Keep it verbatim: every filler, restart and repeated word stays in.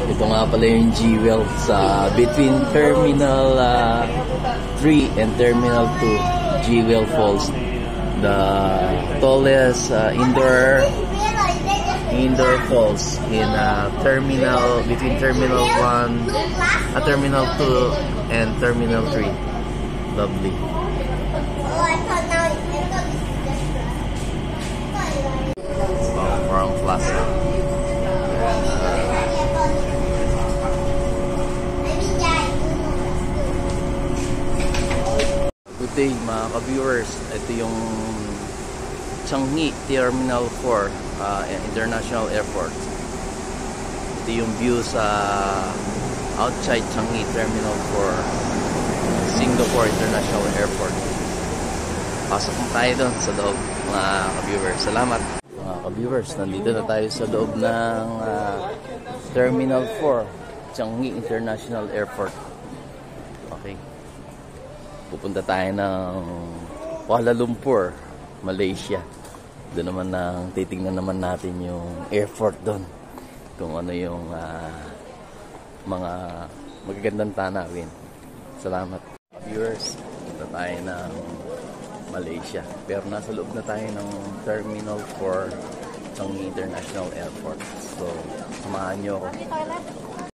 Ito nga pala yung Jewel sa between Terminal uh, three and Terminal two. Jewel Falls, the tallest uh, indoor indoor falls in uh, terminal between Terminal one, uh, Terminal two and Terminal three. Lovely. Oh, Parang Plaza. Good day mga ka-viewers. Ito yung Changi Terminal four uh, International Airport. Ito yung view sa outside Changi Terminal four Singapore International Airport. Pasok mo tayo doon sa loob mga ka-viewers. Salamat mga ka-viewers. Nandito na tayo sa loob ng uh, Terminal four Changi International Airport. Okay. Pupunta tayo ng Kuala Lumpur, Malaysia. Doon naman nang titingnan naman natin yung airport doon. Kung ano yung uh, mga magagandang tanawin. Salamat. Viewers, punta tayo ng Malaysia. Pero nasa loob na tayo ng Terminal four Changi International Airport. So, samahan nyo ako.